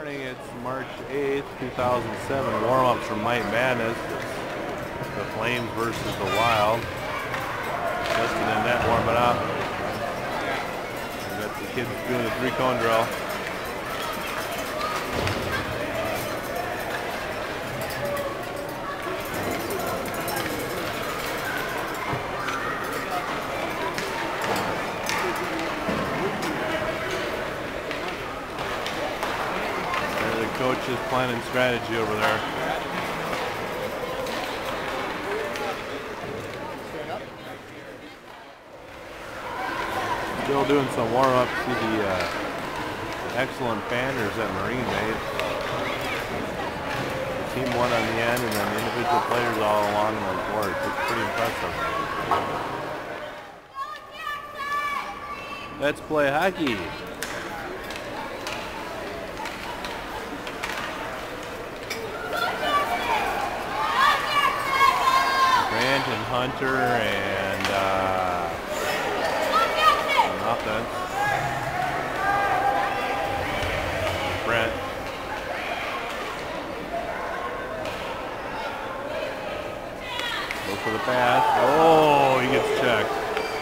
morning. It's March 8th, 2007. Warm-ups from Mite Madness. The Flames versus the Wild. Just in the net warming up. We got the kids doing the three-cone drill. Coach is planning strategy over there. Still doing some warm-up to the excellent banners that Marine made. The team won on the end, and then the individual players all along the board. It's pretty impressive. Let's play hockey. And Hunter and offense. Brent. Go for the pass. Oh, he gets checked.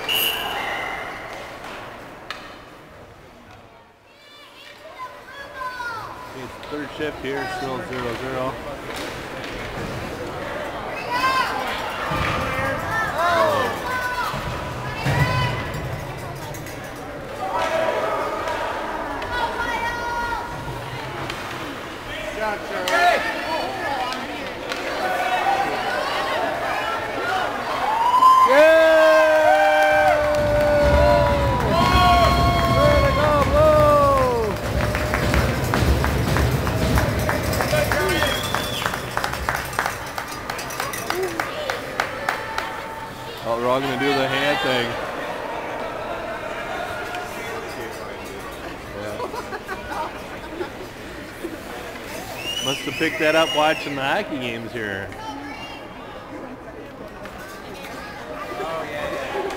It's third shift here, still 0-0. We're all going to do the hand thing. Yeah. Must have picked that up watching the hockey games here. Oh, yeah, yeah.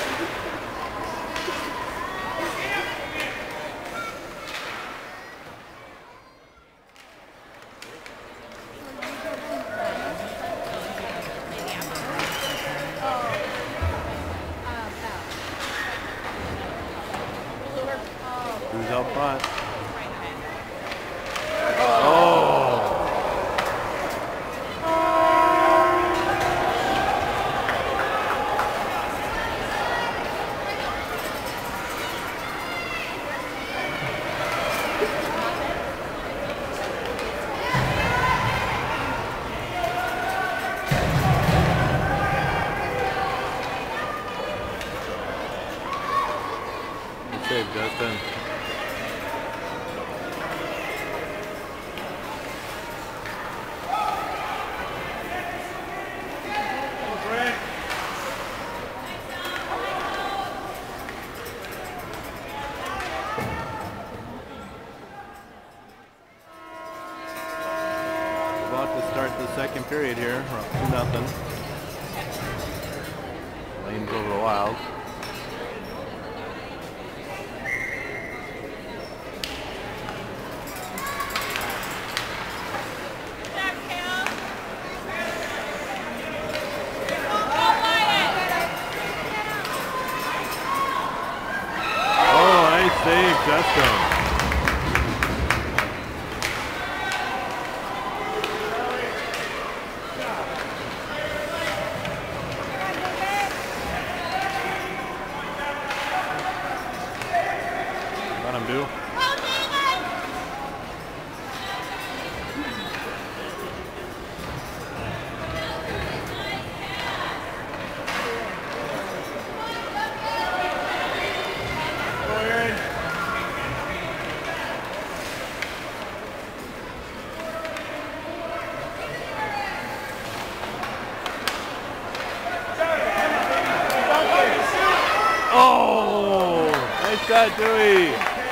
Who's up front? Oh! Good save, Justin. About to start the second period here. We're up 2-0. Lanes over the Wild. Oh, nice save, Justin. Let him do. Oh, nice shot, Dewey.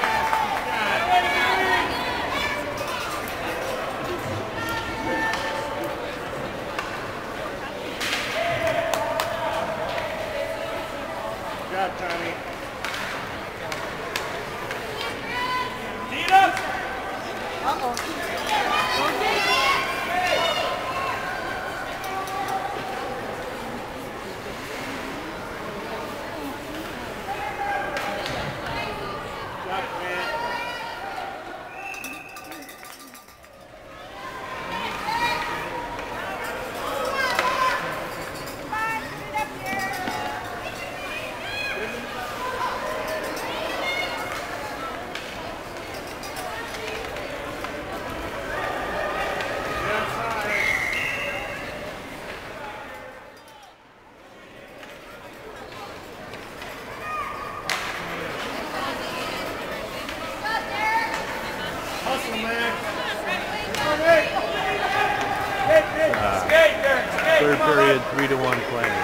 Good job, Tommy. Third period, 3-1 Flames.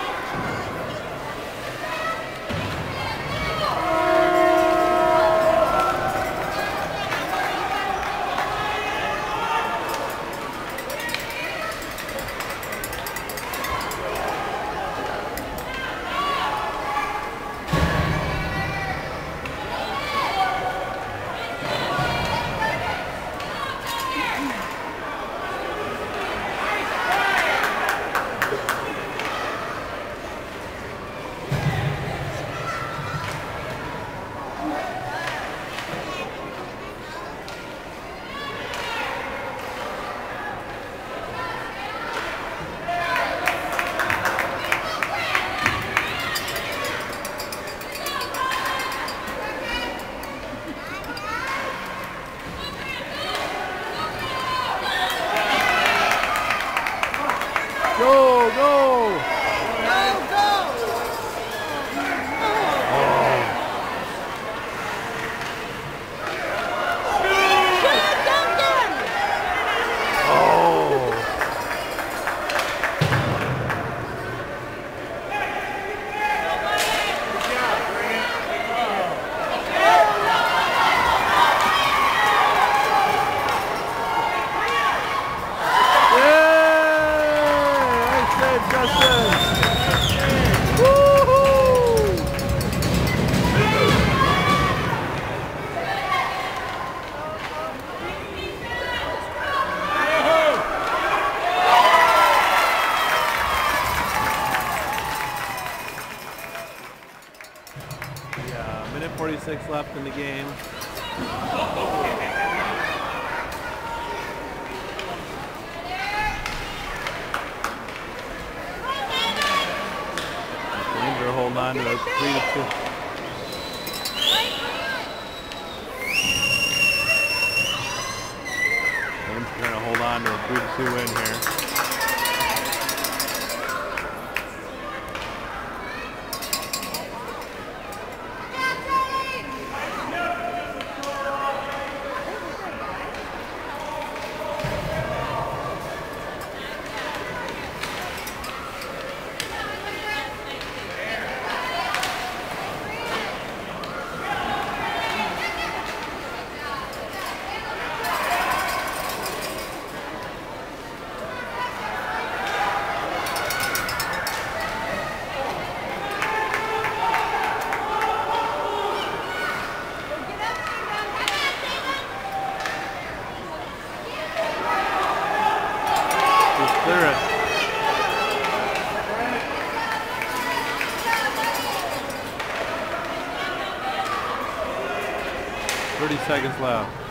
Go, go! Go, go! Woohoo! 46 left in the game. Flames are holding on to a 3-2. Flames are trying to hold on to a 3-2 win here. Clear it. 30 seconds left.